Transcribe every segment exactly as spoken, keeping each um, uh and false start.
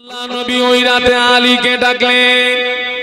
আল্লাহ নবী ওই রাতে আলীকে ডাকলেন।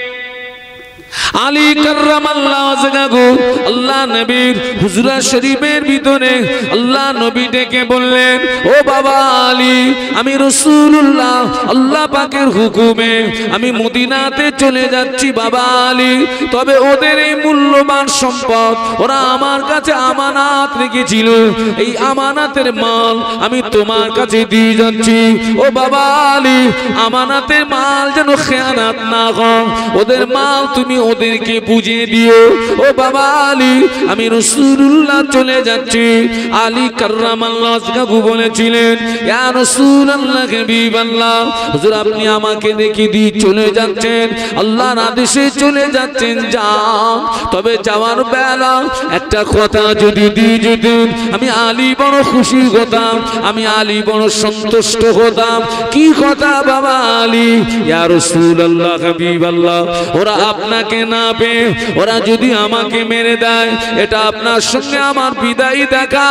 আলী কাররামাল্লাহু ওয়াজহাহু আল্লাহ নবীর হুজরা শরীফের ভিতরে আল্লাহ নবী ডেকে বললেন, ও বাবা আলী, আমি রাসূলুল্লাহ আল্লাহ পাকের হুকুমে আমি মদিনাতে চলে যাচ্ছি বাবা আলী, তবে ওদের এই মূল্যবান সম্পদ ওরা আমার কাছে আমানত রেখেছিল, এই আমানতের মাল আমি তোমার কাছে দিয়ে যাচ্ছি। ও বাবা আলী, আমানতের মাল যেন খেয়ানত না হয়, ওদের মাল তুমি ওদেরকে বুঝিয়ে দিও। ও বাবা আলী, আমি রাসূলুল্লাহ চলে যাচ্ছি। আলী কাররামাল্লাহু ওয়াজহাহু বলেছিলেন, ইয়া রাসূলুল্লাহ হাবিবাল্লাহ, হুজুর আপনি আমাকে রেখে দিয়ে চলে যাচ্ছেন, আল্লাহর আদেশে চলে যাচ্ছেন, যাও, তবে যাওয়ার বেলা একটা কথা যদি দিয়ে যেতেন আমি আলী বড় খুশি হতাম, আমি আলী বড় সন্তুষ্ট হতাম। কি কথা বাবা আলী? ইয়া রাসূলুল্লাহ হাবিবাল্লাহ, ওরা আপনাকে না পেয়ে ওরা যদি আমাকে মেরে দেয়, এটা আপনার সঙ্গে আমার বিদায় দেখা,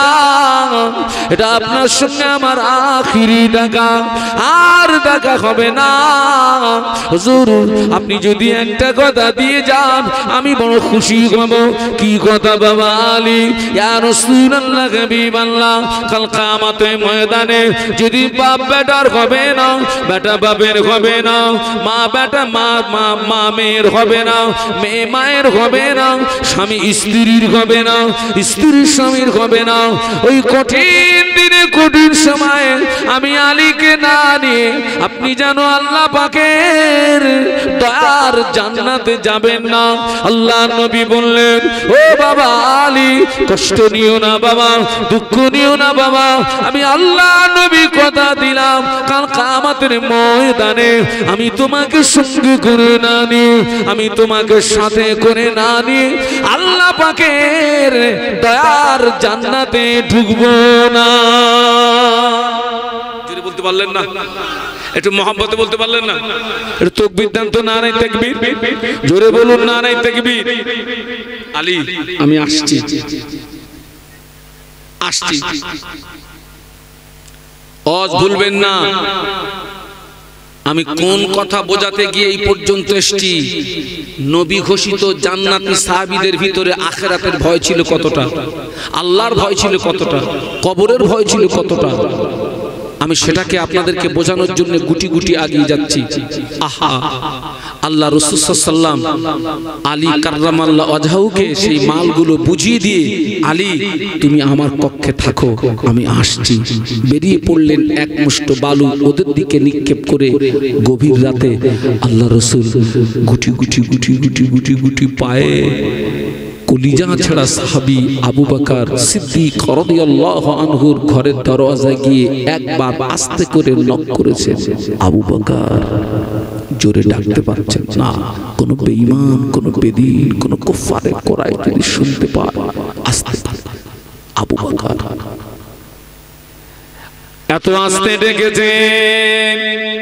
এটা আপনার সঙ্গে আমার আখিরি দেখা, আর দেখা হবে না। হুজুর আপনি যদি একটা কথা দিয়ে যান আমি বড় খুশি হব। কি কথা বাবা আলী? ইয়া রাসূলুল্লাহ হাবিবাল্লাহ, কাল কিয়ামতের ময়দানে যদি বাপ বেটার হবে না, বেটা বাপের হবে না, মা বেটা মা মা মা মেয়ের হবে না, মেয়ে মায়ের হবে না, স্বামী স্ত্রীর হবে না, স্ত্রী স্বামীর হবে না, ওই কঠিন দিনে কঠিন সময়ে আমি আলীকে না নিয়ে আপনি যেন আল্লাহ পাকের দয়ার জান্নাতে যাবেন না। আল্লাহ নবী বললেন, ও বাবা আলী, কষ্ট নিও না বাবা, দুঃখ নিও না বাবা, আমি আল্লাহ নবী কথা দিলাম কাল কিয়ামতের ময়দানে আমি তোমাকে সঙ্গে করে না নিয়ে, আমি তোমাকে সাথে করে না নিয়ে আল্লাহ পাকের দয়ার জান্নাতে ঢুকবো না। জোরে বলতে পারলেন না? একটু মহব্বতে বলতে পারলেন না? একটু তাকবীর দেন তো, নারায়ে তাকবীর, জোরে বলুন নারায়ে তাকবীর। আলী আমি আসছি আসছি আজ ভুলবেন না আমি কোন কথা বোঝাতে গিয়ে এই পর্যন্ত এসেছি। নবী ঘোষিত জান্নাতি সাহাবীদের ভিতরে আখিরাতের ভয় ছিল কতটা, আল্লাহর ভয় ছিল কতটা, কবরের ভয় ছিল কতটা, আমি সেটাকে আপনাদেরকে বোঝানোর জন্য গুটি গুটি এগিয়ে যাচ্ছি। আহা, আল্লাহ রাসূল সাল্লাল্লাহু আলাইহি ওয়াসাল্লাম আলী কাররামাল্লাহু ওয়াজহাহুকে সেই মালগুলো বুঝিয়ে দিয়ে, আলী তুমি আমার কক্ষে থাকো, আমি আসছি। বেরিয়ে পড়লেন, এক মুষ্ট বালু ওদের দিকে নিক্ষেপ করে গভীর রাতে আল্লাহ রাসূল গুটি গুটি গুটি গুটি গুটি গুটি পায়ে কলিজা ছাড়া সাহাবী আবু বকর সিদ্দিক রাদিয়াল্লাহু আনহুর ঘরের দরজায় গিয়ে একবার আস্তে করে নক করেছেন। আবু বকর জোরে ডাকতে পারছেন না, কোন বেঈমান, কোন বেদিন, কোন কুফারে কোরাইশ যদি শুনতে পায়, আস্তে আবু বকর এত আস্তে ডেকেছেন,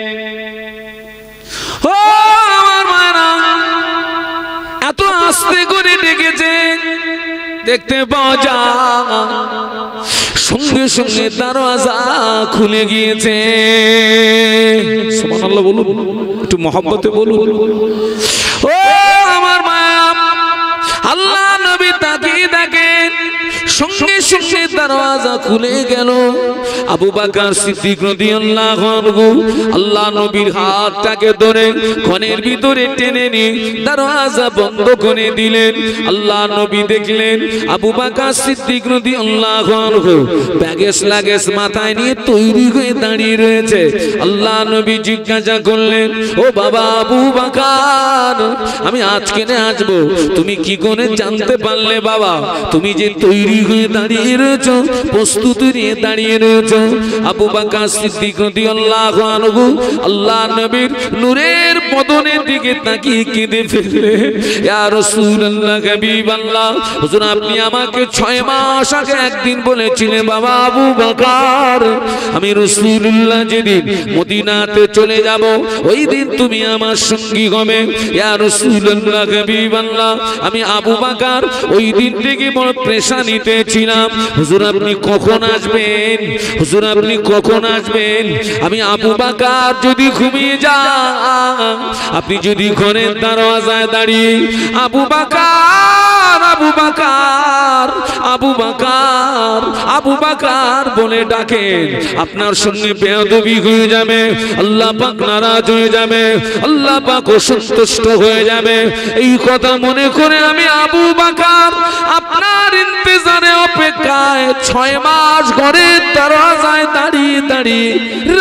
ও আমার মায়েরা, এত আস্তে করে ডেকেছেন, দেখতে পাওয়া যায় সঙ্গে সঙ্গে দরজা খুলে গিয়েছে। সুবহানাল্লাহ বলুন, একটু মহব্বতে বলুন। ও আমার মায়া, আল্লাহ নবী তাকিয়ে দেখেন, সঙ্গে সঙ্গে দরজা খুলে গেল। আবু বকর সিদ্দিক রাদিয়াল্লাহু আনহু আল্লাহ নবীর হাতটাকে ধরে ঘরের ভিতরে টেনে নিয়ে দরজা বন্ধ করে দিলেন। আল্লাহ নবী দেখলেন আবু বকর সিদ্দিক রাদিয়াল্লাহু আনহু ব্যাগেজ লাগেজ মাথায় নিয়ে তৈরি হয়ে দাঁড়িয়ে রয়েছে। আল্লাহ নবী জিজ্ঞাসা করলেন, ও বাবা আবু বকর, আমি আজকে না আসবো, তুমি কি করে জানতে পারলে বাবা? তুমি যে তৈরি হয়ে দাঁড়িয়ে রয়েছো, প্রস্তুতি নিয়ে দাঁড়িয়ে রয়েছো। আবু বকর সিদ্দিক রাদিয়াল্লাহু আনহু আল্লাহ নবীর নূরের বদনের দিকে তাকিয়ে কেঁদে ফেললে, ইয়া রাসূলুল্লাহ হাবিবাল্লাহ, হুজুর আপনি আমাকে ছয় মাস আগে একদিন বলেছিলেন বাবা আবু বকর, আমি রাসূলুল্লাহ যেদিন মদিনাতে চলে যাব ওই দিন তুমি আমার সঙ্গী হবে। ইয়া রাসূলুল্লাহ হাবিবাল্লাহ, আমি আবু বকর ওই দিন থেকে বড় পেরেশানিতে চেয়েছিলাম হুজুর আপনি কখন আসবেন, হুজুর আপনি কখন আসবেন। আমি আবু বকর যদি ঘুমিয়ে যান, আপনি যদি ঘরের দরওয়াজায় দাঁড়িয়ে আবু বকর আবু বকর আবু বকর আবু বকর বলে ডাকেন, আপনার সঙ্গে বেয়াদবি হয়ে যাবে, আল্লাহ পাক নারাজ হয়ে যাবে, আল্লাহ পাক অসন্তুষ্ট হয়ে যাবে। এই কথা মনে করে আমি আবু বকর আপনার ইন্তজারে অপেক্ষায় ছয় মাস ঘরের দরজায় দাঁড়িয়ে দাঁড়িয়ে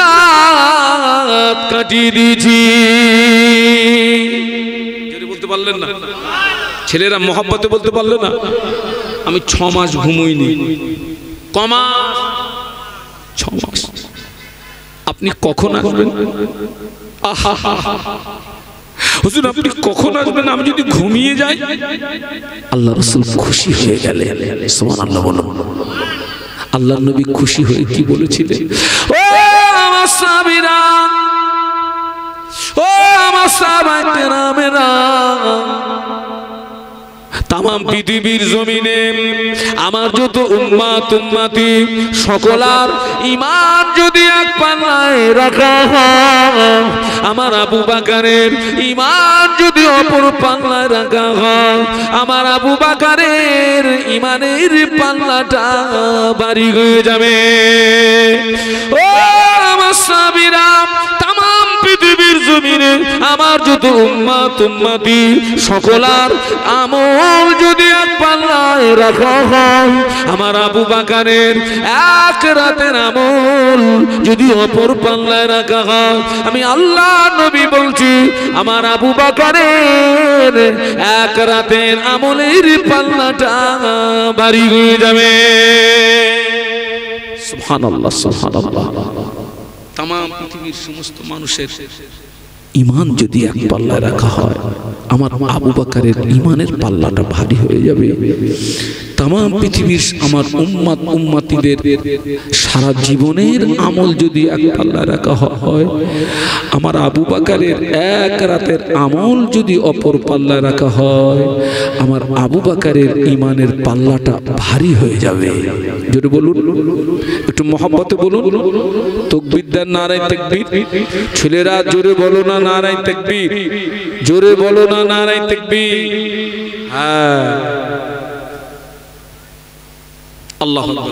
রাত কাটিয়ে দিয়েছি। বলতে পারলেন না ছেলেরা, মহব্বতে বলতে পারলেন না আমি ছ মাস ঘুমোইনি। কমা ছ মাস। আপনি কখন আসবেন? আহা হুজুর আপনি কখন আসবেন, আমি যদি ঘুমিয়ে যাই। আল্লাহ রাসূল খুশি হয়ে গেলেন, সুবহানাল্লাহ বলুন। আল্লাহর নবী খুশি হয়ে কি বলেছিলেন? ও আমার সাহাবীরা, ও আমার সাহাবায়ে কেরামেরা, তামাম পৃথিবীর জমিনে আমার যত উম্মত উম্মতি সকলার ঈমান যদি এক পাল্লায় রাখা হয়, আমার আবু বকরের ঈমান যদি অপর পাল্লায় রাখা হয়, আমার আবু বকরের ঈমানের পাল্লাটা ভারী হয়ে যাবে। ও আমার সাহাবীরা, তামাম পৃথিবীর জমিনে আমার যত উম্মত উম্মতি সকলার আমল যদি এক পাল্লায় রাখা হয়, আমার আবু বকরের এক রাতের আমল যদি অপর পাল্লায় রাখা হয়, আমি আল্লাহ নবী বলছি আমার আবু বকরের এক রাতের আমলের পাল্লাটা ভারী হয়ে যাবে। সুবহানাল্লাহ সুবহানাল্লাহ। তামাম পৃথিবীর সমস্ত মানুষের ঈমান যদি এক পাল্লায় রাখা হয়, আমার আবু বকরের ঈমানের পাল্লাটা ভারী হয়ে যাবে। তামাম পৃথিবীর আমার উম্মত উম্মতিদের সারা জীবনের আমল যদি এক পাল্লায় রাখা হয়, আমার আবু বকরের এক রাতের আমল যদি অপর পাল্লায় রাখা হয়, আমার আবু বকরের ঈমানের পাল্লাটা ভারী হয়ে যাবে। জোরে বলুন, একটু মহব্বতে বলুন। তাকবীর দেন, নারায়ে তাকবীর। ছেলেরা জোরে বলো না নারায়ে তাকবীর, জোরে বলো না নারায়ে তাকবীর। হ্যাঁ, আল্লাহু আকবার।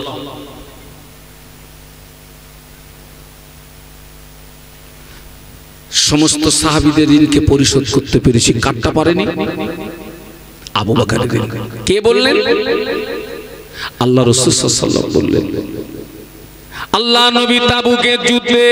সমস্ত সাহাবীদের ঋণকে পরিশোধ করতে পেরেছি, কাটতে পারেনি আবু বকরের ঋণ। কে বললেন? আল্লাহ রাসূল সাল্লাল্লাহু আলাইহি ওয়াসাল্লাম বললেন। আল্লাহ নবী তাবুকের যুদ্ধে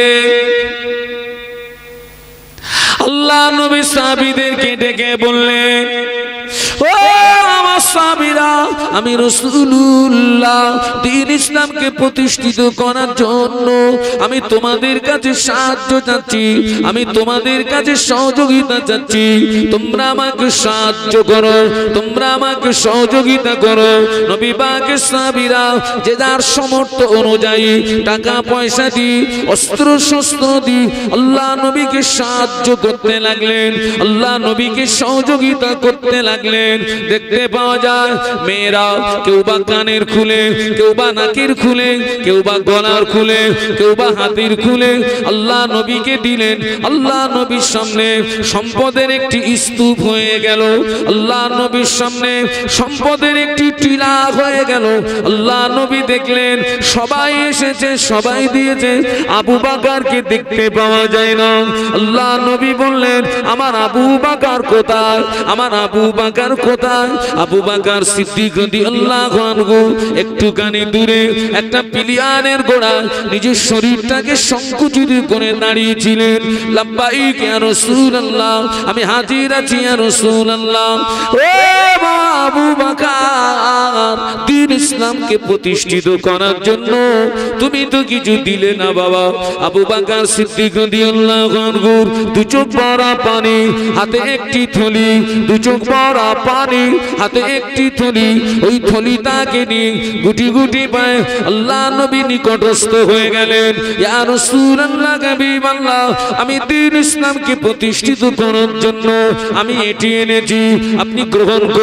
আল্লাহ নবী সাহাবীদেরকে ডেকে বললেন, ও আমার সাহাবীরা, আমি রাসূলুল্লাহ দ্বীন ইসলামকে প্রতিষ্ঠিত করার জন্য আমি তোমাদের কাছে সাহায্য চাচ্ছি, আমি তোমাদের কাছে সহযোগিতা চাচ্ছি। তোমরা আমাকে সাহায্য করো, তোমরা আমাকে সহযোগিতা করো। নবী পাকের সাহাবীরা যে যার সামর্থ্য অনুযায়ী টাকা পয়সা দি, অস্ত্র শস্ত্র দি আল্লাহ নবীকে সাহায্য করতে লাগলেন, আল্লাহ নবীকে সহযোগিতা করতে লাগলেন। দেখতে পাওয়া যায় মেয়েরা কেউ বা কানের খুলে, কেউ বা নাকের খুলে, কেউ বা গলার খুলে, কেউ বা হাতের খুলে আল্লাহ নবীকে দিলেন। আল্লাহ নবীর সামনে সম্পদের একটি স্তূপ হয়ে গেল, আল্লাহ নবীর সামনে সম্পদের একটি টিলা হয়ে গেল। আল্লাহ নবী দেখলেন সবাই এসেছে, সবাই দিয়েছে, আবু বকরকে দেখতে পাওয়া যায় না। আল্লাহ নবী বললেন, আমার আবু বকর কোথায়, আমার আবু বকর কোথায়? আবু বকর সিদ্দিক রাদিয়াল্লাহু আনহু একটুখানি দূরে একটা পিলিয়ানের গোড়া নিজের শরীরটাকে সংকুচিত করে দাঁড়িয়েছিলেন। লাব্বাইক ইয়া রাসূলুল্লাহ, আমি হাজির আছি ইয়া রাসূলুল্লাহ। ও আবু বকর, দ্বীন ইসলামকে প্রতিষ্ঠিত করার জন্য তুমি তো কিছু দিলে না বাবা। আবু বকর সিদ্দিক রাদিয়াল্লাহু আনহু দু চোখ ভরা পানি, হাতে একটি থলি, দু চোখ ভরা পানি, হাতে একটি থলি। ওই থলিটাকে নিয়ে গুটি গুটি পায় আল্লাহ নবী নিকটস্থ হয়ে গেলেন। ইয়া রাসূলুল্লাহ, হাবিবাল্লাহ, আমি দ্বীন ইসলামকে প্রতিষ্ঠিত করার জন্য আমি এটি এনেছি, আপনি গ্রহণ করুন।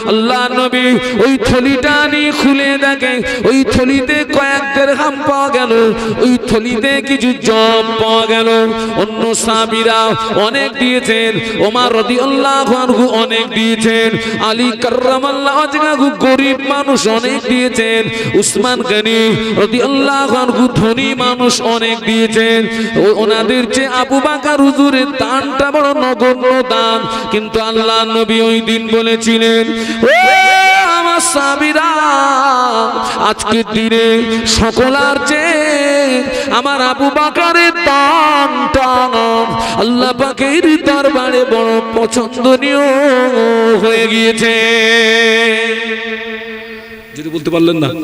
আল্লাহ নবী ওই থলিটা নিয়ে খুলে দেখে ওই থলিতে কয়েক দিরহাম পাওয়া গেল, ওই থলিতে কিছু জব পাওয়া গেল। অন্য সাহাবীরা অনেক দিয়েছেন, ওমর রাদিয়াল্লাহু আনহু অনেক দিয়েছেন, আলী কাররামাল্লাহু ওয়াজহাহু গরিব মানুষ অনেক দিয়েছেন, উসমান গনি রাদিয়াল্লাহু আনহু ধনী মানুষ অনেক দিয়েছেন। ওনাদের চেয়ে আবু বকর হুজুরের দানটা বড় নগণ্য দান। কিন্তু আল্লাহ নবী ওই দিন বলেছিলেন, ও আমার সাহাবীরা, আজকের দিনে সকলার চেয়ে আমার আবু বকরের দানটা আল্লাহ পাকের দরবারে বড় পছন্দনীয় হয়ে গিয়েছে। যদি বলতে পারলেন না,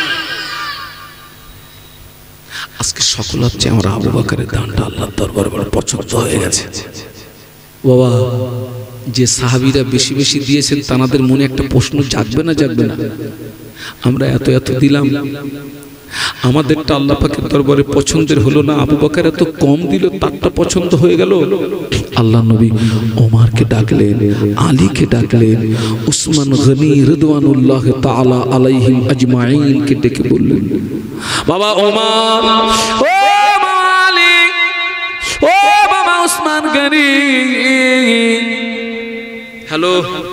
আজকে সকল হচ্ছে আমার আবু বকরের দানটা আল্লাহর দরবারে বড় পছন্দ হয়ে গেছে। বাবা, যে সাহাবীরা বেশি বেশি দিয়েছেন তাদের মনে একটা প্রশ্ন জাগবে না জাগবে না? আমরা এত এত দিলাম, আমাদেরটা আল্লাহ পাকের দরবারে পছন্দের হলো না, আবু বকর এত কম দিল তারটা পছন্দ হয়ে গেল। আল্লাহ নবী ওমরকে ডাকলেন, আলীকে ডাকলেন, উসমান গনি রিদওয়ানুল্লাহ তাআলা আলাইহিম আজমাইন কে ডেকে বললেন, বাবা ওমর, ও বাবা আলী, ও বাবা উসমান গনি, হ্যালো,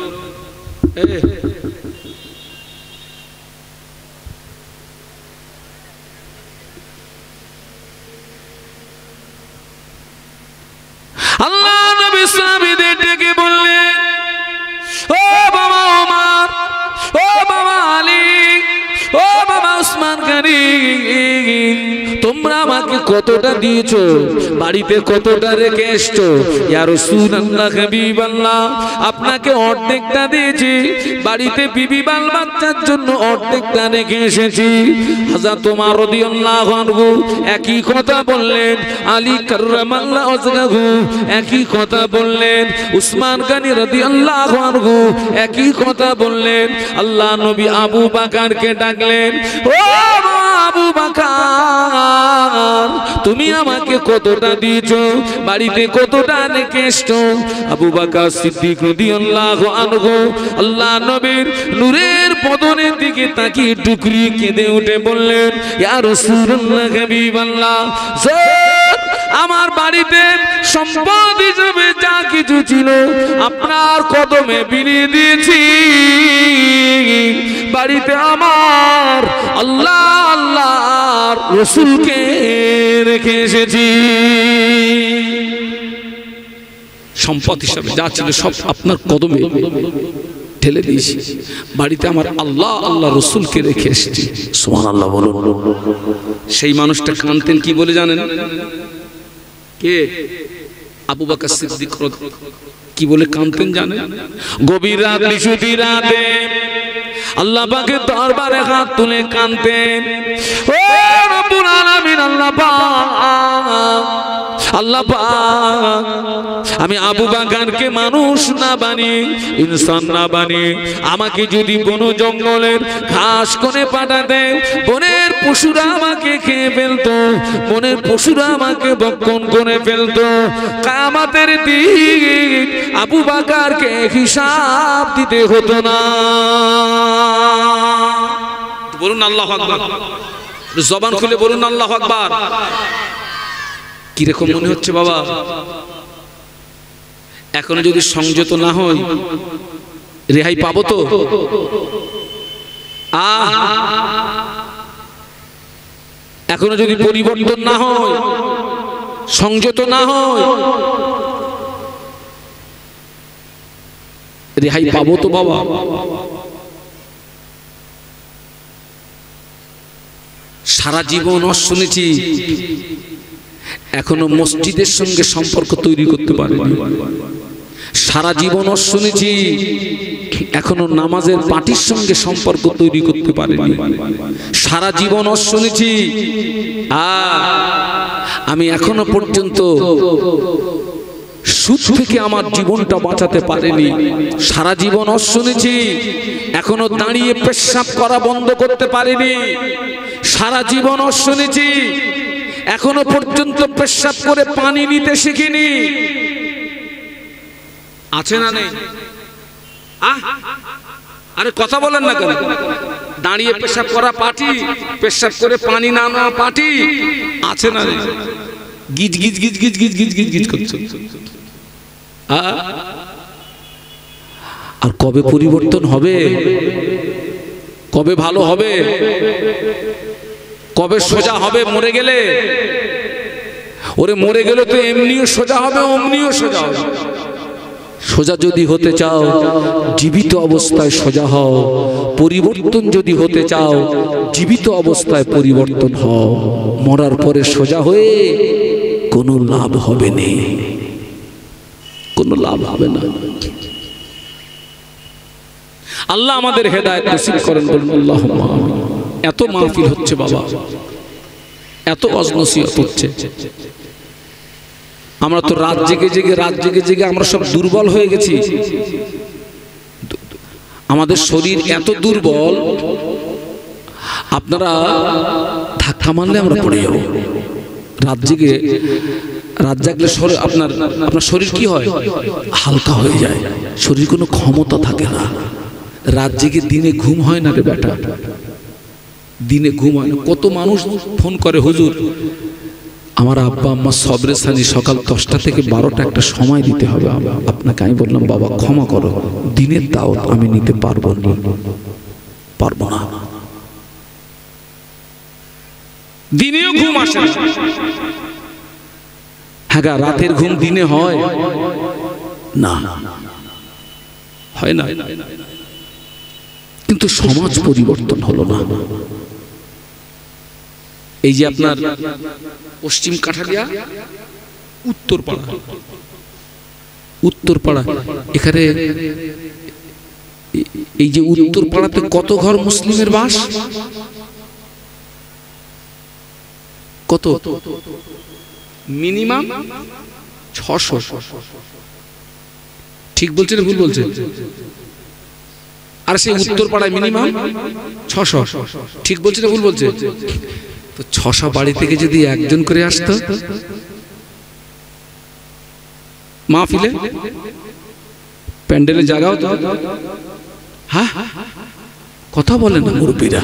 আল্লাহ নবী সাহাবীদের ডেকে বললেন, ও বাবা ওমর, ও বাবা আলী, ও বাবা উসমান গনি, তোমরা আমাকে কতটা দিয়েছো, বাড়িতে কতটা রেখে এসছো? ইয়া রাসূলুল্লাহ, হাবিবাল্লাহ, আপনাকে অর্ধেকটা দিয়েছি, বাড়িতে বিবি বাল বাচ্চার জন্য অর্ধেকটা রেখে এসেছি। হযরত ওমর রাদিয়াল্লাহু আনহু একই কথা বললেন, আলী কাররামাল্লাহু ওয়াজহাহু একই কথা বললেন, উসমান গনি রাদিয়াল্লাহু আনহু একই কথা বললেন। আল্লাহ নবী আবু বকরকে ডাকলেন, ও আবু বকর, তুমি আমাকে কতটা দিয়েছো, বাড়িতে কতটা রেখে এসছো? আবু বকর সিদ্দিক রাদিয়াল্লাহু আনহু আল্লাহ নবীর নূরের বদনের দিকে তাকিয়ে টুকরি কেঁদে উঠে বললেন, ইয়া রাসূলুল্লাহ, হাবিবাল্লাহ, আমার বাড়িতে সম্পদ হিসেবে যা কিছু ছিল আপনার কদমে বিলিয়ে দিয়েছি, বাড়িতে আমার আল্লাহ আল্লাহর রাসূলকে রেখে এসেছি। সম্পদ হিসাবে যা ছিল সব আপনার কদমে ঢেলে দিয়েছি, বাড়িতে আমার আল্লাহ আল্লাহ রাসূলকে রেখে এসেছি। সুবহানাল্লাহ বলুন। সেই মানুষটা কাঁদতেন কি বলে জানেন? কে? আবু বকর সিদ্দিক। কি বলে কাঁদতেন জানেন? গভীর রাত, নিশুতি রাতে আল্লাহ পাকের দরবারে হাত তুলে কাঁদতেন, ও রব্বুল আলামিন, আল্লাহ পাক, আল্লাহ পাক, আমি আবু বকরকে মানুষ না বানিয়ে, ইনসান না বানিয়ে আমাকে যদি বন জঙ্গলের ঘাস কোণে পাঠাতে, বনের পশুরা আমাকে খেয়ে ফেলতো, বনের পশুরা আমাকে ভক্ষণ করে ফেলতো, কিয়ামতের দিন আবু বকরকে হিসাব দিতে হতো না। বলুন আল্লাহু আকবার, জবান খুলে বলুন আল্লাহু আকবার। কিরকম মনে হচ্ছে বাবা? এখনো যদি সংযত না হই রেহাই পাবো তো? আহ এখনো যদি পরিবর্তন না হয়, সংযত না হয়, রেহাই পাবো তো বাবা? সারা জীবন শুনেছি, এখনো মসজিদের সঙ্গে সম্পর্ক তৈরি করতে পারেনি। সারা জীবন শুনেছি, এখনো নামাজের পার্টির সঙ্গে সম্পর্ক তৈরি করতে পারেনি। সারা জীবন শুনেছি, আমি এখনো পর্যন্ত সুদ থেকে আমার জীবনটা বাঁচাতে পারেনি। সারা জীবন শুনেছি, এখনো দাঁড়িয়ে পেশাব করা বন্ধ করতে পারেনি। সারা জীবন শুনেছি, এখনো পর্যন্ত পেশাব করে পানি নিতে শিখিনি। আছে না নেই? আরে কথা বলেন না কেন? দাঁড়িয়ে পেশাব করা পার্টি, পেশাব করে পানি না নেওয়া পার্টি আছে না? গিজ গিজ গিজ গিজ গিজ গিজ গিজ গিজ করছে। আর কবে পরিবর্তন হবে? কবে ভালো হবে? কবে সোজা হবে? মরে গেলে? ওরে মরে গেলে তো এমনিও সোজা হবে, অমনিও সোজা হবে। সোজা যদি হতে চাও জীবিত অবস্থায় সোজা হও, পরিবর্তন যদি হতে চাও জীবিত অবস্থায় পরিবর্তন হও। মরার পরে সোজা হয়ে কোনো লাভ হবে না, কোনো লাভ হবে না। আল্লাহ আমাদের হেদায়েত নসিব করেন, বলুন আল্লাহুম্মা আমিন। এত মাহফিল হচ্ছে বাবা, এত ওয়াজ নসিহত হচ্ছে, আমরা তো রাত জেগে জেগে রাত জেগে জেগে আমরা সব দুর্বল হয়ে গেছি। আমাদের শরীর এত দুর্বল, আপনারা ধাক্কা মারলে আমরা পড়ে যাব। রাত জেগে রাত জাগলে আপনার আপনার শরীর কি হয়? হালকা হয়ে যায়, শরীর কোনো ক্ষমতা থাকে না। রাত জেগে দিনে ঘুম হয় না রে বেটা, দিনে ঘুম হয় না। কত মানুষ ফোন করে, হুজুর আমার আব্বা আম্মা সবরে সানি সকাল দশটা থেকে বারোটা একটা সময় দিতে হবে আপনাকে। আমি বললাম বাবা ক্ষমা করো, দিনের দাওয়াত আমি নিতে পারবো না, পারবো না। দিনেও ঘুম আসে না। হ্যাঁ গা, রাতের ঘুম দিনে হয় না, হয় না। কিন্তু সমাজ পরিবর্তন হলো না। এই যে আপনার পশ্চিম কাঠালিয়া উত্তরপাড়া, উত্তরপাড়া এখানে এই যে উত্তরপাড়াতে কত ঘর মুসলিমের বাস? কত? মিনিমাম ছশো। ঠিক বলছেন ভুল বলছেন? আর সেই উত্তরপাড়ায় মিনিমাম ছশো। ঠিক বলছে না ভুল বলছে? তো ছশো বাড়ি থেকে যদি একজন করে আসতো মাহফিলে, প্যান্ডেলে জায়গা হতো। হ্যাঁ, কথা বলেন না মুরব্বীরা।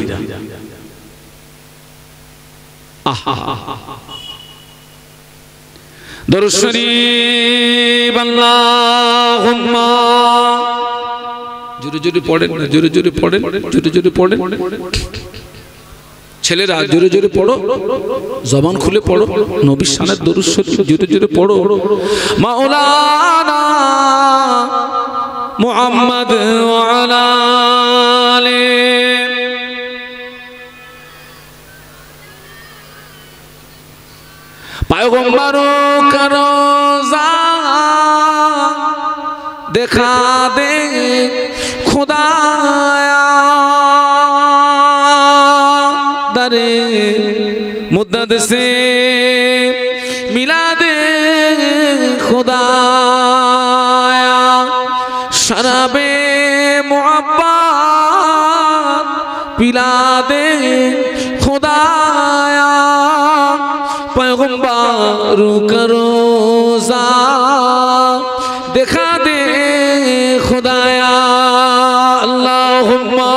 আহা, দরুদ শরীফ আল্লাহুম্মা, জোরে জোরে পড়েন না, জোরে জোরে পড়েন, জোরে জোরে পড়েন। ছেলেরা জোরে জোরে পড়ো, জবান খুলে পড়ো, নবীর শানের দরুদ শরীফ জোরে জোরে পড়ো। মাওলানা মুহাম্মদ ওয়া আলা আলি পয়গম্বরো কা রোজা দেখা দে খুদায়া, दरे मुद्दत से मिला दे खुदाया, शराबे मुहब्बत पिला दे खुदाया, पैगंबर का रोज़ा दिखा दे खुदाया। अल्लाहुम्मा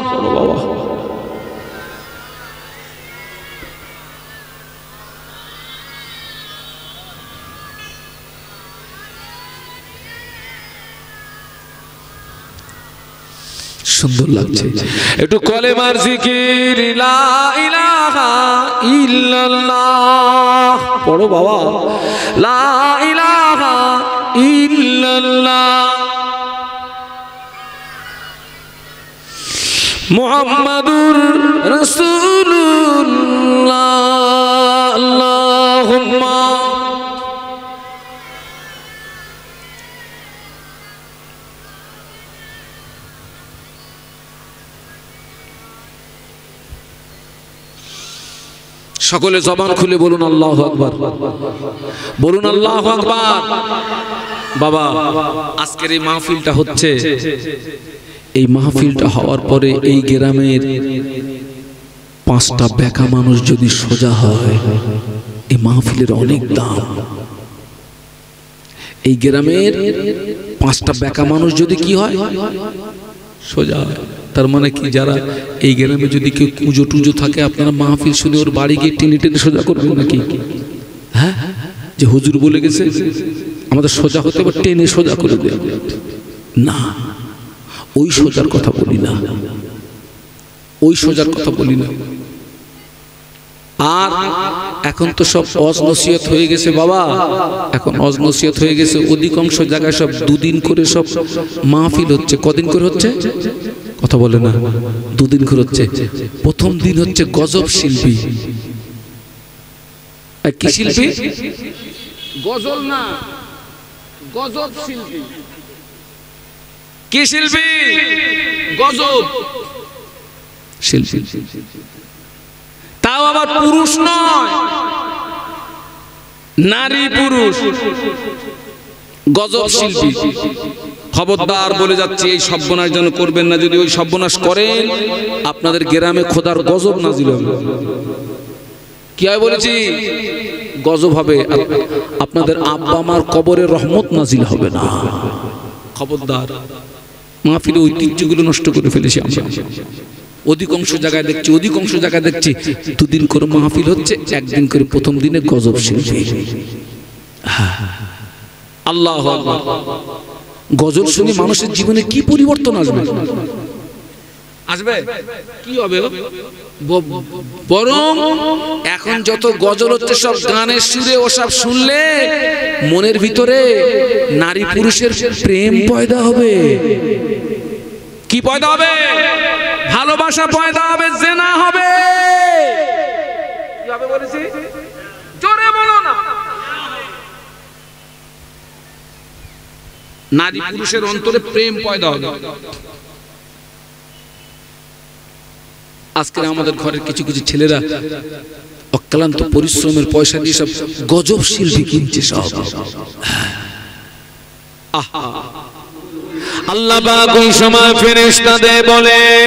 সুন্দর লাগছে। একটু কলেমার জিকির লা ইলাহা ইল্লাল্লাহ পড়ো বাবা, লা ইলাহা ইল্লাল্লাহ মুহাম্মাদুর রাসূলুল্লাহ। আল্লাহুম্মা সকলে জবান খুলে বলুন আল্লাহু আকবার, বলুন আল্লাহু আকবার। বাবা আজকের এই মাহফিলটা হচ্ছে, এই মাহফিলটা হওয়ার পরে এই গ্রামের পাঁচটা বেকা মানুষ যদি সোজা হয়, এই মাহফিলের অনেক দাম। এই গ্রামের পাঁচটা বেকা মানুষ যদি কি হয়, সোজা হয়, তার মানে কি যারা এই গ্রামে যদি কেউ পুজো টুজো থাকে আপনারা মাহফিল শুনে ওর বাড়ি গিয়ে টেনে টেনে সোজা করবেন নাকি? হ্যাঁ, যে হুজুর বলে গেছে আমাদের সোজা হতে হবে, টেনে সোজা করে দেবে না, ওই সোজার কথা বলি না, ওই সোজার কথা বলি না। আর এখন তো সব ওয়াজ নসিহত হয়ে গেছে বাবা, এখন ওয়াজ নসিহত হয়ে গেছে, অধিকাংশ জায়গায় সব দুদিন করে সব মাহফিল হচ্ছে। কদিন করে হচ্ছে? কথা বলে না, দুদিন করে হচ্ছে। প্রথম দিন হচ্ছে গজব শিল্পী। কি শিল্পী? গজল না, গজব শিল্পী। কি শিল্পী? গজব শিল্পী। তাও আবার পুরুষ নয়, নারী পুরুষ গজব শিল্পী। খবরদার বলে যাচ্ছি, এই সর্বনাশ যেন করবেন না। যদি ওই সর্বনাশ করেন আপনাদের গ্রামে খোদার গজব নাজিল হবে। কি হয় বলেছি? গজব হবে, আপনাদের আব্বা মার কবরে রহমত নাজিল হবে না। খবরদার। মাহফিলে ঐতিহ্যগুলো নষ্ট করে ফেলেছি আমরা। অধিকাংশ জায়গায় দেখছি, অধিকাংশ জায়গায় দেখছি দুদিন করে মাহফিল হচ্ছে, একদিন করে প্রথম দিনে গজব শিল্পী। আল্লাহু আকবার। গজল শুনে মানুষের জীবনে কি পরিবর্তন আসবে? আসবে কি হবে? বরং এখন যত গজল হচ্ছে সব গানের সুরে, ওসব শুনলে মনের ভিতরে নারী পুরুষের প্রেম পয়দা হবে। কি পয়দা হবে? ভালোবাসা পয়দা হবে, জেনা হবে। কি হবে বলেছি? জোরে বলো না। নারী পুরুষের অন্তরে প্রেম পয়দা হবে। আজকে আমাদের ঘরের কিছু কিছু ছেলেরা অক্লান্ত পরিশ্রমের পয়সা দিয়ে সব গজব শিল্পী কিনছে সব। আহা, আল্লাহ পাক ওই সময় ফেরেশতাদের বলেন,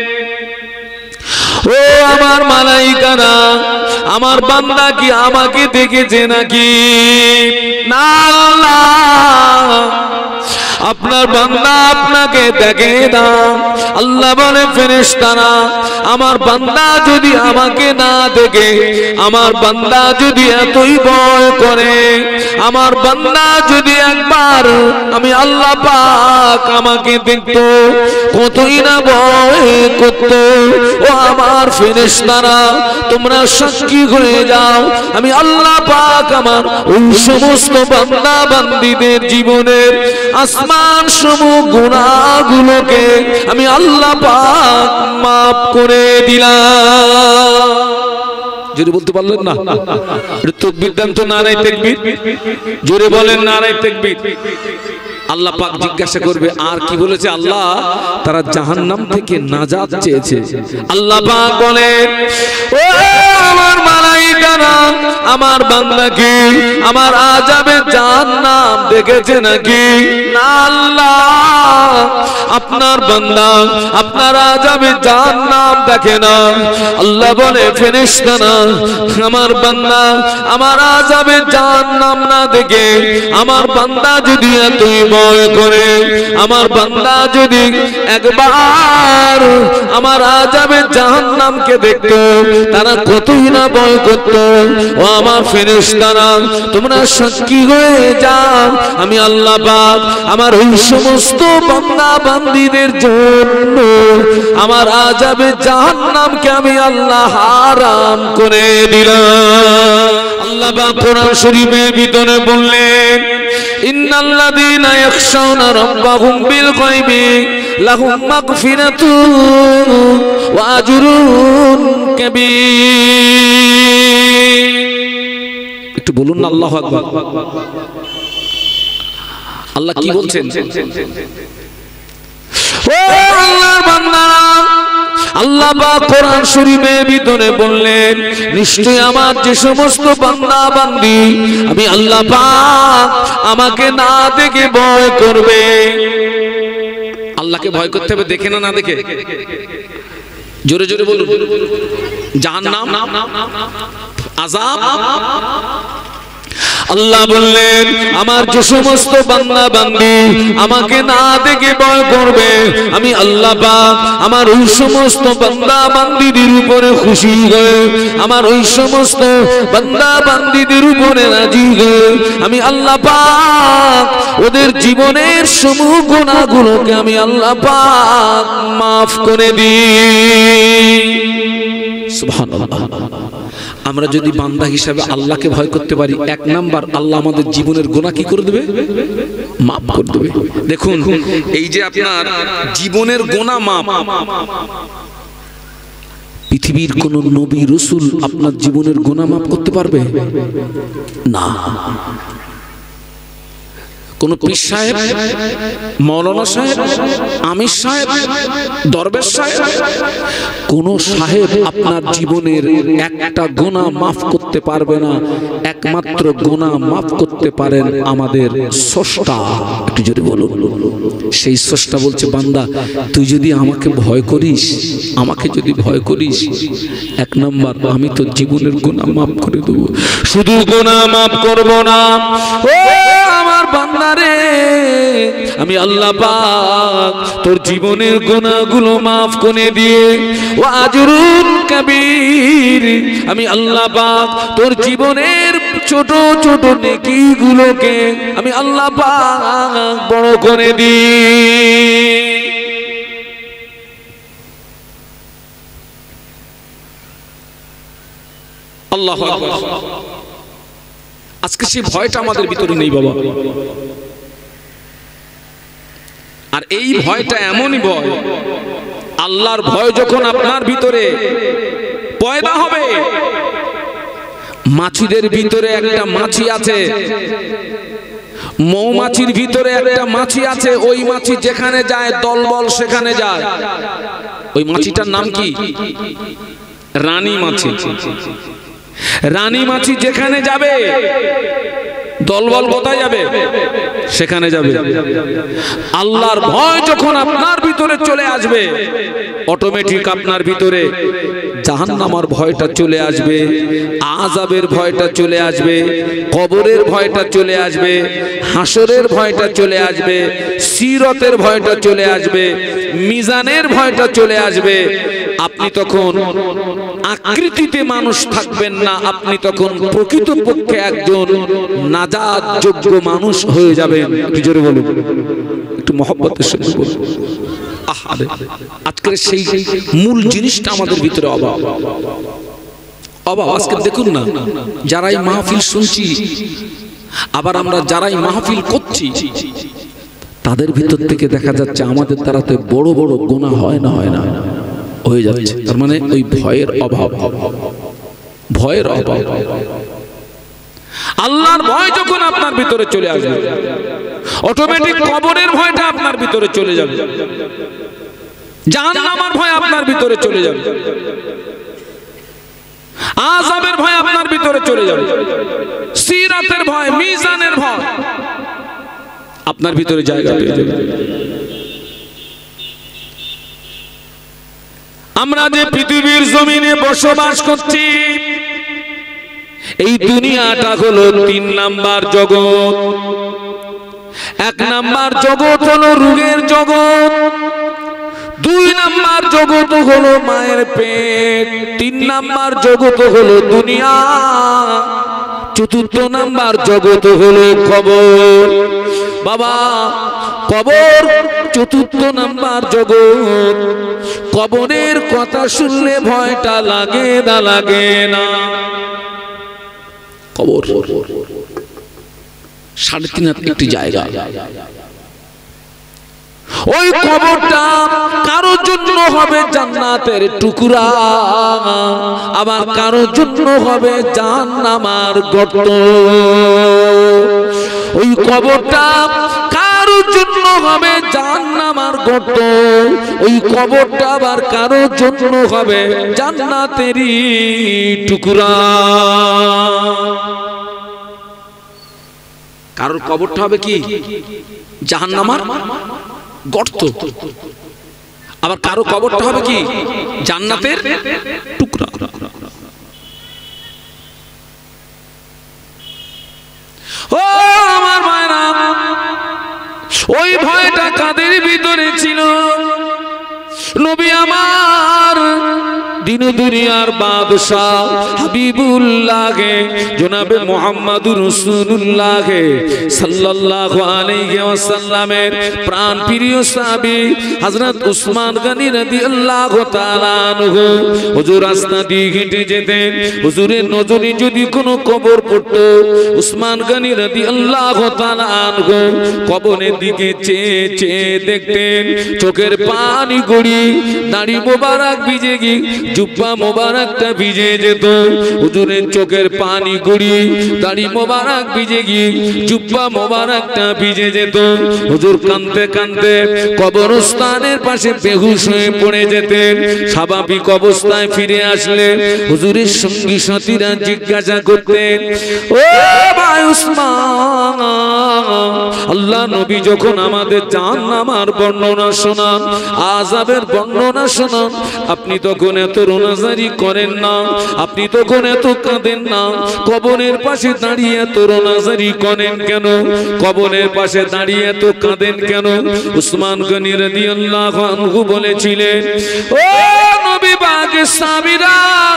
ও আমার মালাইকারা, আমার বান্দা কি আমাকে দেখেছে নাকি? না আল্লাহ, আপনার বান্দা আপনাকে দেখে না। আল্লাহ বলে, ফেরেশতারা, আমার বান্দা যদি আমাকে না দেখে, আমার বান্দা যদি এতই ভয় করে, আমার বান্দা যদি একবার আমি আল্লাহ পাক আমাকে দেখতো, কতই না ভয় করতো। ও আমার ফেরেশতারা, তোমরা সাক্ষী হয়ে যাও, আমি আল্লাহ পাক আমার ওই সমস্ত বান্দা বান্দীদের জীবনের আসমান সমূহ গুনাহগুলোকে আমি আল্লাহ পাক মাফ করে দিলাম। জোরে বলতে পারলেন না? এটা তাকবীর দেন তো, নারায়ে তাকবীর। জোরে বলেন নারায়ে তাকবীর। আল্লাহ পাক জিজ্ঞাসা করবে, আর কি বলেছে? আল্লাহ, তারা জাহান্নাম থেকে নাজাত চেয়েছে। আল্লাহ পাক বলেন, ও আমার মালাইকারা, আমার বান্দাকে আমার আযাবে জাহান্নাম দেখেছে নাকি? না আল্লাহ, আপনার বান্দা আপনার আযাবে জাহান্নাম দেখে না। আল্লাহ বলে, ফেরেশতারা, আমার বান্দা আমার আযাবে জাহান্নাম না দেখে, আমার বান্দা যদি এতই ভয় করে, আমার বান্দা যদি একবার আমার আযাবে জাহান্নামকে দেখতো, তারা কতই না ভয় করত। ও আমার ফেরেশতারা, তোমরা সাক্ষী হয়ে যাও, আমি আল্লাহ পাক আমার ওই সমস্ত বান্দা বান্দীদের জন্য আমার আযাবে জাহান্নামকে আমি আল্লাহ হারাম করে দিলাম। আল্লাহ পাক কোরআন শরীফের ভিতরে বললেন, ইন্নাল্লাযীনা ইয়াখশাউনা রাব্বাহুম বিল গায়বি লাহুম মাগফিরাতুন ওয়া আজরুন কাবীর। একটু বলুন না আল্লাহু আকবার। আল্লাহ কি বলছেন? ও আল্লাহর বান্দারা, আল্লাহ পাক কোরআন শরীফের ভিতরে বললেন, নিশ্চয় আমার যে সমস্ত বান্দা বান্দি আমি আল্লাহ পাক আমাকে না দেখে ভয় করবে। আল্লাহকে ভয় করতে হবে, দেখে না না দেখে? জোরে জোরে বলুন। জাহান্নাম, আযাব, আল্লাহ বললেন আমার যে সমস্ত বান্দা বান্দি আমাকে না দেখে ভয় করবে, আমি আল্লাহ পাক আমার ওই সমস্ত বান্দা বান্দিদের উপরে খুশি হয়ে, আমার ওই সমস্ত বান্দা বান্দিদের উপরে রাজি হয়ে আমি আল্লাহ পাক ওদের জীবনের সমূহ গুনাহগুলোকে আমি আল্লাহ পাক মাফ করে দিই। সুবহানাল্লাহ। আমরা যদি বান্দা হিসাবে আল্লাহকে ভয় করতে পারি, এক নাম্বার আল্লাহ আমাদের জীবনের গুনাহ কি করে দেবে? মাফ করে দেবে। দেখুন এই যে আপনার জীবনের গুনাহ মাফ, পৃথিবীর কোন নবী রাসূল আপনার জীবনের গুনাহ মাফ করতে পারবে না। কোন পীর সাহেব, মৌলানা সাহেব, আমির সাহেব, দরবেশ সাহেব, কোন সাহেব আপনার জীবনের একটা গুনাহ মাফ করতে পারবে না। একমাত্র গুনাহ মাফ করতে পারেন আমাদের স্রষ্টা। একটু জোরে বলুন। সেই স্রষ্টা বলছে বান্দা তুই যদি আমাকে ভয় করিস, আমাকে যদি ভয় করিস, এক নাম্বার আমি তোর জীবনের গুনাহ মাফ করে দেবো। শুধু গুনাহ মাফ করব না, ও আমার বান্দা রে, আমি আল্লাহ পাক তোর জীবনের গুনাহগুলো মাফ করে দিয়ে ও আজরুন কবীর, আমি আল্লাহ পাক তোর জীবনের ছোট ছোট নেকিগুলোকে আমি আল্লাহ পাক বড় করে দিই। আল্লাহু আকবার। আজকে সেই ভয়টা আমাদের ভিতরে নেই বাবা। আর এই ভয়টা এমনই ভয়, আল্লাহর ভয় যখন আপনার ভিতরে পয়দা হবে, মাছিদের ভিতরে একটা মাছি আছে, মৌমাছির ভিতরে একটা মাছি আছে, ওই মাছি যেখানে যায় দলবল সেখানে যায়। ওই মাছিটার নাম কি? রানী মাছি। রানী মাছি যেখানে যাবে দলবল কোথায় যাবে? সেখানে যাবে। আল্লাহর ভয় যখন আপনার ভিতরে চলে আসবে, অটোমেটিক আপনার ভিতরে জাহান্নামের ভয়টা চলে আসবে, আযাবের ভয়টা চলে আসবে, কবরের ভয়টা চলে আসবে, হাসরের ভয়টা চলে আসবে, সিরাতের ভয়টা চলে আসবে, মিজানের ভয়টা চলে আসবে। আপনি তখন আকৃতিতে মানুষ থাকবেন না, আপনি তখন প্রকৃতপক্ষে একজন নাজাত যোগ্য মানুষ হয়ে যাবেন। একটু জোরে বলুন, একটু মহব্বতের সঙ্গে বলুন। আহারে, আজকের সেই মূল জিনিসটা আমাদের ভিতরে অভাব অভাব আজকে দেখুন না, যারাই মাহফিল শুনছি, আবার আমরা যারাই মাহফিল করছি, তাদের ভিতর থেকে দেখা যাচ্ছে আমাদের দ্বারা তো বড় বড় গুনাহ হয় না হয় না হয়ে যাচ্ছে। তার মানে ওই ভয়ের অভাব, ভয়ের অভাব। আল্লাহর ভয় যখন আপনার ভিতরে চলে আসবে, অটোমেটিক কবরের ভয়টা আপনার ভিতরে চলে যাবে, জাহান্নামের ভয় আপনার ভিতরে চলে যাবে, আযাবের ভয় আপনার ভিতরে চলে যাবে, সিরাতের ভয়, মিজানের ভয় আপনার ভিতরে জায়গা পেয়ে যাবে। আমরা যে পৃথিবীর জমিনে বসবাস করছি, এই দুনিয়াটা হলো তিন নাম্বার জগৎ। এক নাম্বার জগৎ হলো রূহের জগৎ, দুই নাম্বার জগৎ হলো মায়ের পেট, তিন নাম্বার জগৎ হলো দুনিয়া, চতুর্থ নাম্বার জগৎ হলো কবর। বাবা, কবর চতুর্থ নাম্বার জগৎ। কবরের কথা শুনলে ভয়টা লাগে না লাগে না? কবর সাড়ে তিন হাত একটি জায়গা। ওই কবরটা কারোর জন্য হবে জান্নাতের টুকরা, আবার কারোর জন্য হবে জাহান্নামের গর্ত। ওই কবরটা কারোর জন্য হবে জাহান্নামের গর্ত, ওই কবরটা আবার কারোর জন্য হবে জান্নাতেরই টুকরা। কারোর কবরটা হবে কি? জাহান্নামের গর্ত। আবার কারো কবরটা হবে কি? জান্নাতের টুকরা। ওই ভয়টা কাদের ভিতরে ছিল? নবী আমার দিন দুনিয়ার বাদশাহ হাবিবুল্লাহ জনাবে মুহাম্মদুর রাসূলুল্লাহ সাল্লাল্লাহু আলাইহি ওয়াসাল্লামের প্রাণ প্রিয় সাহাবী হযরত উসমান গনি রাদিয়াল্লাহু তাআলা আনহু হুজুর রাস্তা দিয়ে হেঁটে যেতেন। হুজুরের নজরে যদি কোনো কবর পড়তো, উসমান গনি রাদিয়াল্লাহু তাআলা আনহু কবরের দিকে চেয়ে চেয়ে দেখতেন, চোখের পানি গড়িয়ে দাড়ি মোবারক ভিজে গিয়ে জুব্বা মোবারকটা ভিজে যেত। হুজুরের চোখের পানি গড়িয়ে দাড়ি মোবারক ভিজে গিয়ে জুব্বা মোবারকটা ভিজে যেত। হুজুর কাঁদতে কাঁদতে কবরস্থানের পাশে বেহুশ হয়ে পড়ে যেতেন। স্বাভাবিক অবস্থায় ফিরে আসলে হুজুরের সঙ্গী সাথীরা জিজ্ঞাসা করতেন, ও ভাই উসমান, আল্লাহ নবী যখন আমাদের জাহান্নামের বর্ণনা শোনান, আযাবের বর্ণনা শোনান, আপনি তখন এত রোনাজারি করেন না, আপনি তখন এত কাঁদেন না, কবরের পাশে দাঁড়িয়ে এত রোনাজারি করেন কেন? কবরের পাশে দাঁড়িয়ে এত কাঁদেন কেন? উসমান গনি রাদিয়াল্লাহু আনহু বলেছিলেন, ও নবী পাকের সাহাবীরা,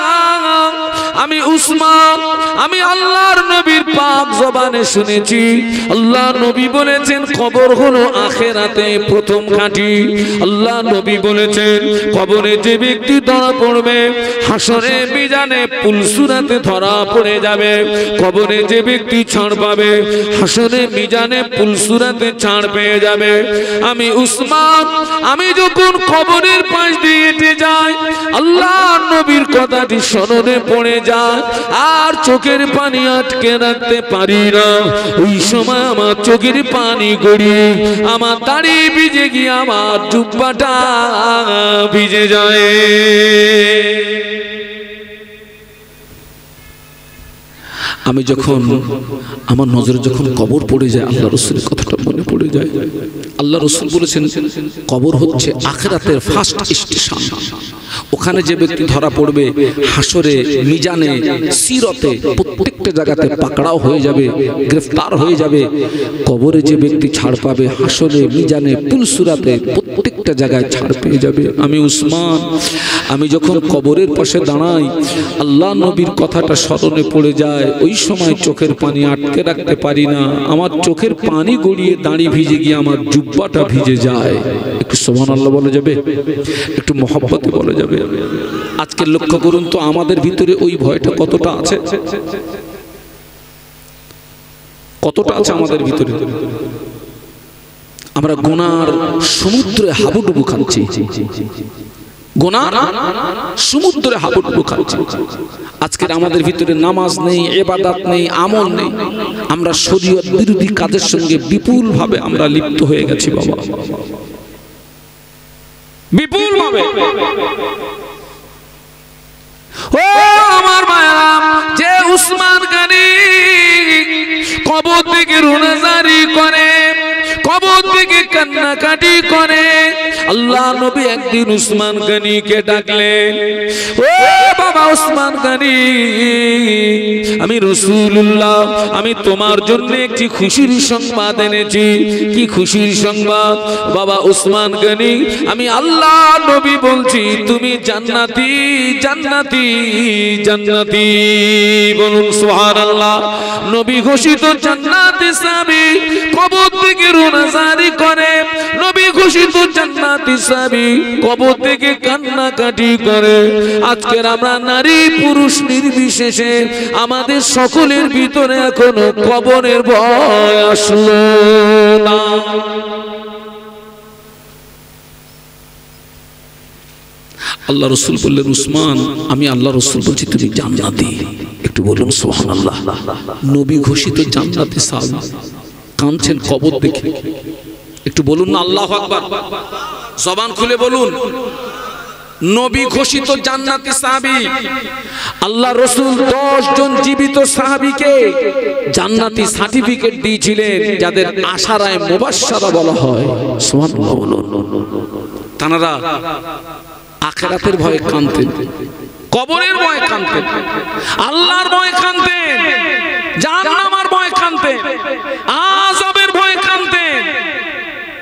আমি উসমান, আমি আল্লাহর নবীর পাক জবানে শুনেছি আল্লাহ নবী বলেছেন কবর হলো আখিরাতে প্রথম ঘাঁটি। আল্লাহ নবী বলেছেন কবরে যে ব্যক্তি ধরা পড়বে হাসরে মিজানে পুলসুরাতে ধরা পড়ে যাবে। কবরে যে ব্যক্তি ছাড় পাবে হাসরে মিজানে পুলসুরাতে ছাড় পেয়ে যাবে। আমি উসমান, আমি যখন কবরের পাশ দিয়ে হেঁটে যাই, আল্লাহর নবীর কথাটি স্মরণে পড়ে যায় আর চোখের পানি আটকে রাখতে পারি না। ওই সময় আমার চোখের পানি গড়িয়ে আমার দাড়ি ভিজে গিয়ে আমার জুব্বাটা ভিজে যায়। আমি যখন আমার নজরে যখন কবর পড়ে যায়, আল্লাহ রাসূলের কথাটা মনে পড়ে যায়। আল্লাহ রাসূল বলেছেন কবর হচ্ছে আখিরাতের ফার্স্ট স্টেশন। ওখানে যে ব্যক্তি ধরা পড়বে হাসরে মিজানে সিরতে প্রত্যেকটা জায়গাতে পাকড়াও হয়ে যাবে, গ্রেফতার হয়ে যাবে। কবরে যে ব্যক্তি ছাড় পাবে হাসরে মিজানে পুলসুরাতে প্রত্যেকটা জায়গায় ছাড় পেয়ে যাবে। আমি উসমান, আমি যখন কবরের পাশে দাঁড়াই, আল্লাহ নবীর কথাটা স্মরণে পড়ে যায়। ওই সময় চোখের পানি আটকে রাখতে পারি না, আমার চোখের পানি গড়িয়ে দাঁড়ি ভিজে গিয়ে আমার জুব্বাটা ভিজে যায়। একটু সুবহানাল্লাহ বলা যাবে? একটু মহব্বতে বলা যাবে? আজকে লক্ষ্য করুন তো আমাদের ভিতরে ওই ভয়টা কতটা আছে, কতটা আছে আমাদের ভিতরে। আমরা গুনার সমুদ্রে হাবুডুবু খাচ্ছি, গুনার সমুদ্রে হাবুডুবু খাচ্ছি। আজকের আমাদের ভিতরে নামাজ নেই, ইবাদত নেই, আমল নেই। আমরা শরীয়ত বিরোধী কাজের সঙ্গে বিপুল ভাবে আমরা লিপ্ত হয়ে গেছি বাবা, বিপুল ভাবে। ও আমার মায়া, যে উসমান গনি কবর থেকে রোনাজারি করে, কবর থেকে কান্নাকাটি করে, আল্লাহ নবী একদিন উসমান গনিকে ডাকলেন, ও বাবা উসমান গনি, আমি রাসূলুল্লাহ, আমি তোমার জন্য একটি খুশির সংবাদ এনেছি। কি খুশির সংবাদ? বাবা উসমান গনি, আমি আল্লাহ নবী বলছি তুমি জান্নাতি, জান্নাতি, জান্নাতি। বলুন সুবহানাল্লাহ। নবী ঘোষিত জান্নাতি সাহাবী কবর থেকে রোনাজারি করে, নবী ঘোষিত জান্নাতি সাহাবী কবর থেকে কান্নাকাটি করে। আজকের আমরা নারী পুরুষ নির্বিশেষে আমাদের সকলের ভিতরে এখনো কবরের ভয় আসলো না। আল্লাহ রাসূল বললেন, উসমান, আমি আল্লাহ রাসূল বলছি তুমি জান্নাতি। একটু বলুন সুবহানাল্লাহ। নবী ঘোষিত জান্নাতি সাহাবী কাঁদছেন কবর দেখে। একটু বলুন না আল্লাহু আকবার, জবান খুলে বলুন। নবী ঘোষিত জান্নাতি সাহাবী, আল্লাহ রাসূল দশ জন জীবিত সাহাবীকে জান্নাতি সার্টিফিকেট দিয়েছিলেন, যাদের আশারায়ে মুবাশশারা বলা হয়। সুবহানাল্লাহ বলুন। তানারা আখিরাতের ভয়ে কাঁদতেন, কবরের ভয়ে কাঁদতেন, আল্লাহর ভয়ে কাঁদতেন, জাহান্নামের ভয়ে কাঁদতেন, আযাবের ভয়ে কাঁদতেন।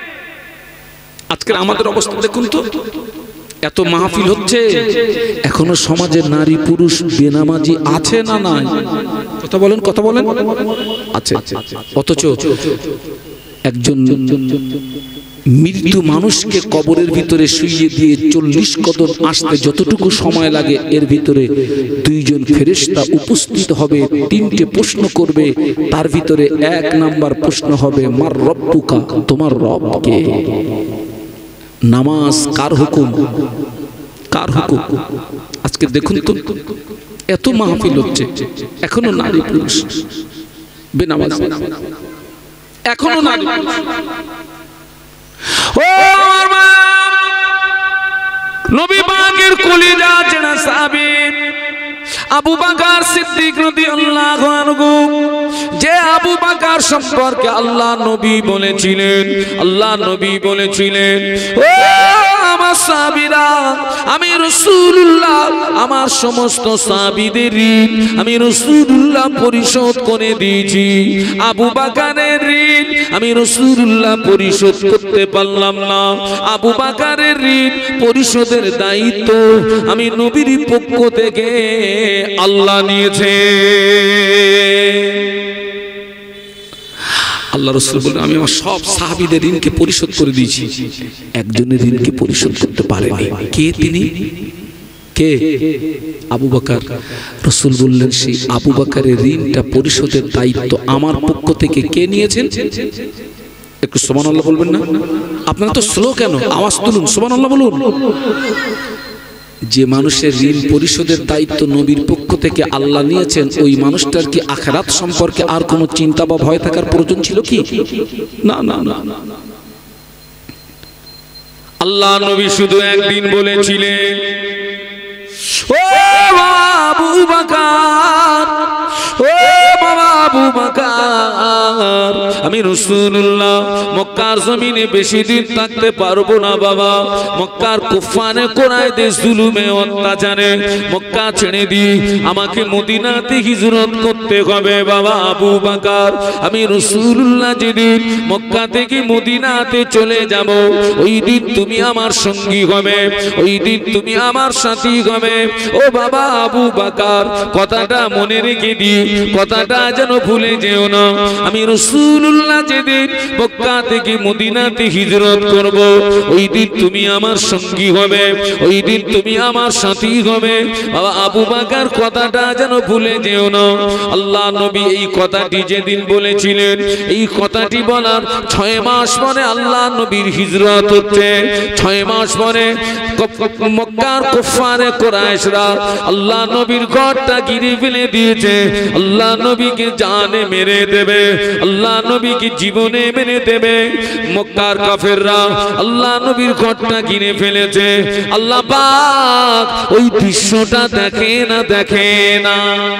আজকের আমাদের অবস্থা দেখুন তো, এত মাহফিল হচ্ছে, এখনো সমাজে নারী পুরুষ বেনামাজি আছে না নাই? কথা বলেন, কথা বলেন, আছে। অথচ একজন মৃত্যু মানুষকে কবরের ভিতরে শুইয়ে দিয়ে চল্লিশ কদম আসতে যতটুকু সময় লাগে, এর ভিতরে দুইজন ফেরেশতা উপস্থিত হবে, তিনটে প্রশ্ন করবে। তার ভিতরে এক নাম্বার প্রশ্ন হবে, মার রব্বুকা, তোমার রব কে? নামাজ কার হুকুম? কার হুকুম? আজকে দেখুন তো, এত মাহফিল হচ্ছে, এখনো নারী পুরুষ বেনামাজ, এখনো নারী পুরুষ। ও আমার মা, নবী পাকের কলিজা চেনা সাহাবী আবু বকর সিদ্দিক রাদিয়াল্লাহু আনহু, যে আবু বকর সম্পর্কে আল্লাহ নবী বলেছিলেন, আল্লাহ নবী বলেছিলেন, ও আমার সাহাবীরা, আমি রাসূলুল্লাহ আমার সমস্ত সাহাবীদের ঋণ আমি রাসূলুল্লাহ পরিশোধ করে দিয়েছি। আবু বকরের ঋণ আমি রাসূলুল্লাহ পরিশোধ করতে পারলাম না। আবু বকরের ঋণ পরিশোধের দায়িত্ব আমি নবীর পক্ষ থেকে আল্লাহ নিয়েছে। আল্লাহ রাসূল বলেন, আমি আমার সব সাহাবীদের ঋণকে পরিশোধ করে দিয়েছি, একজনের ঋণকে পরিশোধ করতে পারেনি। কে তিনি? কে? আবু বকর। রাসূল বললেন, সেই আবু বকরের ঋণটা পরিশোধের দায়িত্ব আমার পক্ষ থেকে কে নিয়েছেন? একটু সুবহানাল্লাহ বলবেন না? আপনারা তো স্লো কেন? আওয়াজ তুলুন, সুবহানাল্লাহ বলুন। যে মানুষের ঋণ পরিশোধের দায়িত্ব নবীর পক্ষ থেকে আল্লাহ নিয়েছেন, ওই মানুষটার কি আখিরাত সম্পর্কে আর কোনো চিন্তা বা ভয় থাকার প্রয়োজন ছিল কি? না না না। আল্লাহ নবী শুধু একদিন বলেছিলেন, ও আবু বকর, ও বাবা আবু বকর, আমি রাসূলুল্লাহ মক্কার জমিনে বেশি দিন থাকতে পারবো না বাবা। মক্কার কুফারে কুরাইশদের জুলুমে অত্যাচারে মক্কা ছেড়ে দিয়ে আমাকে মদিনাতে হিজরত করতে হবে বাবা আবু বকর। আমি রাসূলুল্লাহ যেদিন মক্কা থেকে মদিনাতে চলে যাব, ওই দিন তুমি আমার সঙ্গী হবে, ওই দিন তুমি আমার সাথী হবে। ও বাবা আবু বকর, কথাটা মনে রেখে দিই, কথাটা যেন ভুলে যেও না। আমি রাসূলুল্লাহ যেদিন মক্কা থেকে মদিনাতে হিজরত করব, ওই দিন তুমি আমার সঙ্গী হবে, ওই দিন তুমি আমার সাথী হবে। বাবা আবু বকর, কথাটা যেন ভুলে যেও না। আল্লাহ নবী এই কথাটি যেদিন বলেছিলেন, এই কথাটি বলার ছয় মাস পরে আল্লাহ নবীর হিজরত হচ্ছে। ছয় মাস পরে মক্কার কুফারে কুরাইশরা আল্লাহ নবীর ঘরটা ঘিরে ফেলে দিয়েছে। আল্লাহ নবীকে জানে মেরে দেবে, আল্লাহ নবীকে জীবনে মেরে দেবে। মক্কার কাফেররা আল্লাহ নবীর ঘরটা ঘিরে ফেলেছে। আল্লাহ পাক ওই দৃশ্যটা দেখে না, দেখে না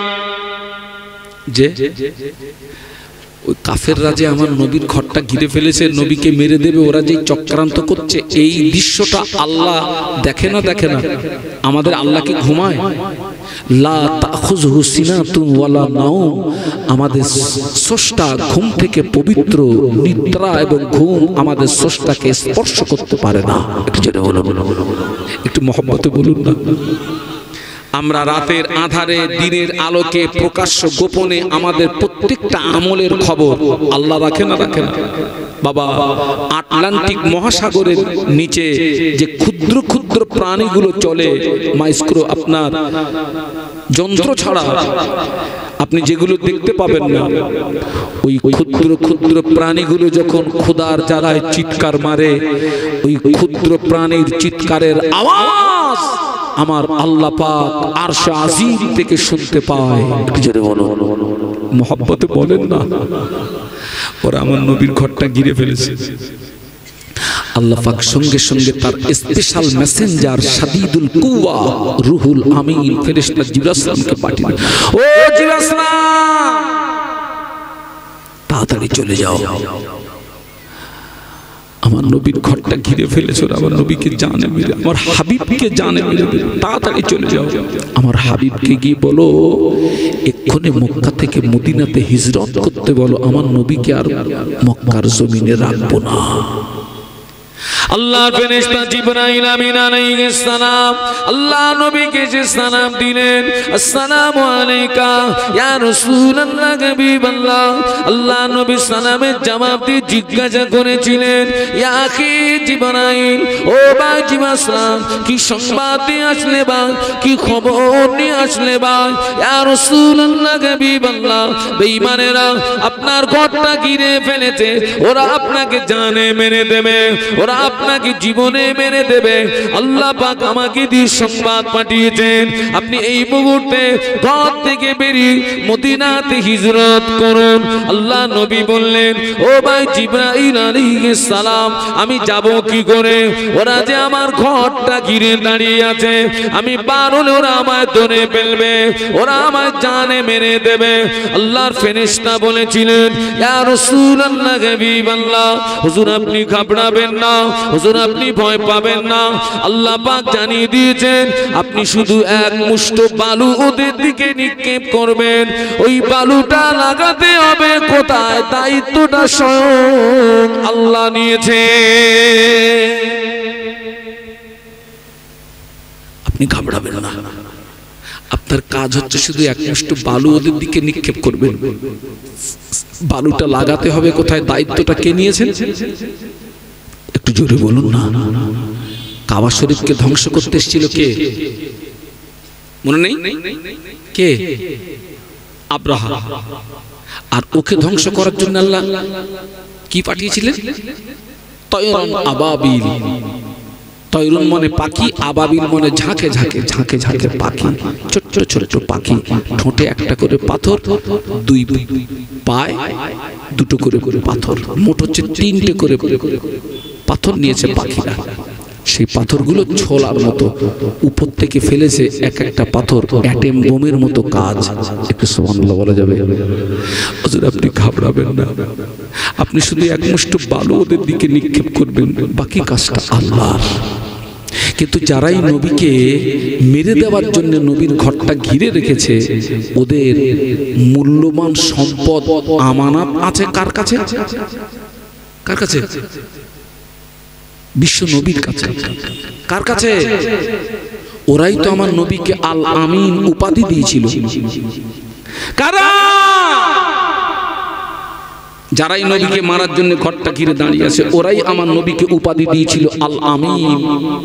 যে ওই কাফেররা যে আমার নবীর ঘরটা ঘিরে ফেলেছে, নবীকে মেরে দেবে, ওরা যে চক্রান্ত করছে, এই দৃশ্যটা আল্লাহ দেখে না, দেখে না? আমাদের আল্লাহ কি ঘুমায়? লা তাখুযহু সিনাতুন ওয়ালা নাওম। আমাদের স্রষ্টা ঘুম থেকে পবিত্র, নিদ্রা এবং ঘুম আমাদের স্রষ্টাকে স্পর্শ করতে পারে না। একটু জেনে বলুন, একটু মহব্বতে বলুন না। আমরা রাতের আধারে দিনের আলোকে প্রকাশ্য গোপনে আমাদের প্রত্যেকটা আমলের খবর আল্লাহ রাখে না, রাখে না? বাবা আটলান্টিক মহাসাগরের নিচে যে ক্ষুদ্র ক্ষুদ্র প্রাণীগুলো চলে, মাইক্রো আপনার যন্ত্র ছাড়া আপনি যেগুলো দেখতে পাবেন না, ওই ক্ষুদ্র ক্ষুদ্র প্রাণীগুলো যখন ক্ষুধার জ্বালায় চিৎকার মারে, ওই ক্ষুদ্র প্রাণীর চিৎকারের আওয়াজ আমার আল্লাহ পাক আরশ আজিম থেকে শুনতে পায়। জোরে বলো, মহব্বতে বলেন না। ওরা আমার নবীর ঘরটা ঘিরে ফেলেছে। আল্লাহ পাক সঙ্গে সঙ্গে তার স্পেশাল মেসেঞ্জার শাদীদুল কুওয়া রুহুল আমিন ফেরেশতা জিবরাইল আলাইহিসসালামকে পাঠিয়ে, ও জিবরাইল আলাইহিসসালাম, তাড়াতাড়ি চলে যাও, আমার নবীর ঘরটা ঘিরে ফেলেছে, আমার নবীকে জানে মেরে, আমার হাবিবকে জানে মেরে, তাড়াতাড়ি চলে যাও। আমার হাবিবকে গিয়ে বলো এক্ষুনি মক্কা থেকে মদিনাতে হিজরত করতে বলো, আমার নবীকে আর মক্কার জমিনে রাখবো না। আল্লাহ ফেরেশতা জিবরাইল আমিন আলাইহিস সালাম আল্লাহ নবীকে যে সালাম দিলেন, আসসালামু আলাইকা ইয়া রাসূলুল্লাহ হাবিবাল্লাহ। আল্লাহ নবী সালামের জবাব দিয়ে জিজ্ঞাসা করেছিলেন, ইয়া আখি জিবরাইল, ও ভাই জিবরাইল, কি সংবাদ নিয়ে আসলে বা কি খবর নিয়ে আসলে বা? ইয়া রাসূলুল্লাহ হাবিবাল্লাহ, বেঈমানেরা আপনার ঘরটা ঘিরে ফেলেছে, ওরা আপনাকে জানে মেরে দেবে, ওরা আপনাকে জীবনে মেরে দেবে। আল্লাহ পাক আমাকে দিয়ে সংবাদ পাঠিয়েছেন আপনি এই মুহূর্তে ঘর থেকে বেরিয়ে মদিনাতে হিজরত করুন। আল্লাহ নবী বললেন, ও ভাই জিবরাইল আলাইহিস সালাম, আমি যাব কি করে? ওরা যে আমার ঘরটা ঘিরে দাঁড়িয়ে আছে, আমি বার হলে ওরা আমায় ধরে ফেলবে, ওরা আমায় জানে মেরে দেবে। আল্লাহর ফেরেশতা বলেছিলেন, ইয়া রাসূলুল্লাহ হাবিবাল্লাহ, হুজুর আপনি ঘাবড়াবেন না, হুজুর আপনি ভয় পাবেন না। আল্লাহ পাক জানিয়ে দিয়েছেন আপনি শুধু এক মুষ্ঠ বালু ওদের দিকে নিক্ষেপ করবেন, ওই বালুটা লাগাতে হবে কোথায়? দায়িত্বটা স্বয়ং আল্লাহ নিয়েছে। আপনি ঘাবড়াবেন না, আপনার কাজ হচ্ছে শুধু এক মুষ্ঠ বালু ওদের দিকে নিক্ষেপ করবেন, বালুটা লাগাতে হবে কোথায়? দায়িত্বটা কে নিয়েছেন? একটু জোরে বলুন না। কাবা শরীফকে ধ্বংস করতে এসেছিল কে? মনে নেই? কে? আব্রাহা। আর ওকে ধ্বংস করার জন্য আল্লাহ কি পাঠিয়েছিলেন? তয়রন আবাবিল। তয়রুন মনে পাখি, আবাবিল মনে ঝাঁকে ঝাঁকে ঝাঁকে ঝাঁকে পাখি, ছোট ছোট ছোট পাখি, ঠোঁটে একটা করে পাথর, দুই পায় দুটো করে করে পাথর, মোট হচ্ছে তিনটে করে পাথর নিয়েছে পাখিরা। সেই পাথরগুলো ছোলার মতো উপর থেকে ফেলেছে, এক একটা পাথর অ্যাটম বোমের মতো কাজ। একটু সুবহানাল্লাহ বলা যাবে? হুজুর আপনি ঘাবড়াবেন না, আপনি শুধু এক মুষ্ঠ বালু ওদের দিকে নিক্ষেপ করবেন, বাকি কাজটা আল্লাহর। কিন্তু যারাই নবীকে মেরে দেওয়ার জন্য নবীর ঘরটা ঘিরে রেখেছে, ওদের মূল্যবান সম্পদ আমানত আছে কার কাছে? কার কাছে? বিশ্ব নবীর কাছে। কার কাছে? ওরাই তো আমার নবীকে আল আমিন উপাধি দিয়েছিল। কারা? যারাই নবীকে মারার জন্য ঘরটা ঘিরে দাঁড়িয়ে আছে, ওরাই আমার নবীকে উপাধি দিয়েছিল আল আমিন।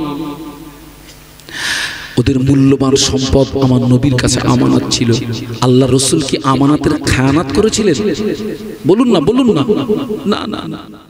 ওদের মূল্যবান সম্পদ আমার নবীর কাছে আমানত ছিল। আল্লাহ রসুল কি আমানতের খেয়ানত করেছিলেন? বলুন না, বলুন না। না না না।